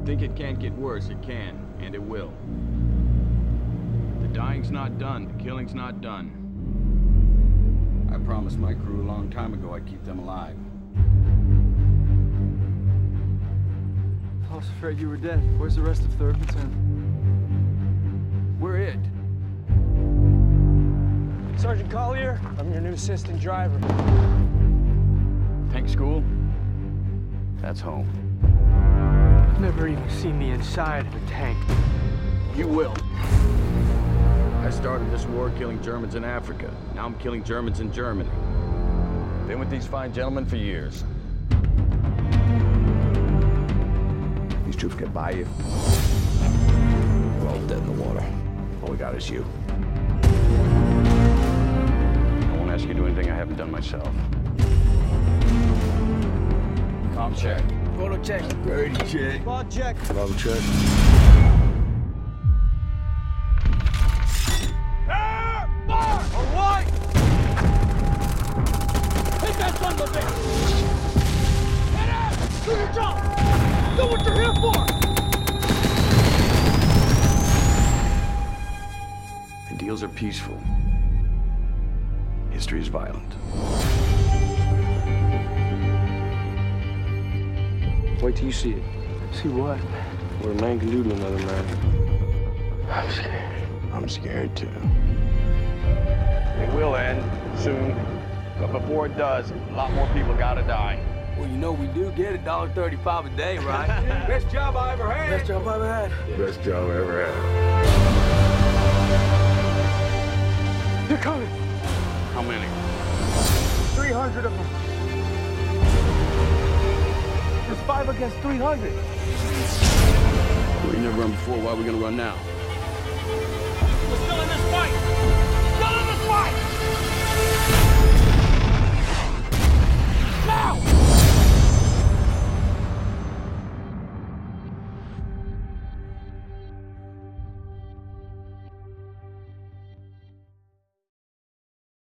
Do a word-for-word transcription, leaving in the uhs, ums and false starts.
think it can't get worse, it can, and it will. The dying's not done, the killing's not done. I promised my crew a long time ago I'd keep them alive. I was afraid you were dead. Where's the rest of third Platoon? We're it. Sergeant Collier, I'm your new assistant driver. Tank school? That's home. I've never even seen the inside of a tank. You will. I started this war killing Germans in Africa. Now I'm killing Germans in Germany. Been with these fine gentlemen for years. These troops get by you. We're all dead in the water. All we got is you. I won't ask you to do anything I haven't done myself. Com check. Photo check. Brady check. Log check. Log check. Fire! All right! Take that son of a bitch! Head out! Do your job! Do what you're here for! Ideals are peaceful. History is violent. Wait till you see it. See what? What a man can do to another man. I'm scared. I'm scared too. It will end soon, but before it does, a lot more people gotta die. Well, you know we do get a dollar thirty-five a day, right? Best job I ever had. Best job I ever had. Best job I ever had. They're coming. How many? three hundred of them. There's five against three hundred. We never run before. Why are we gonna run now? We're still in this fight.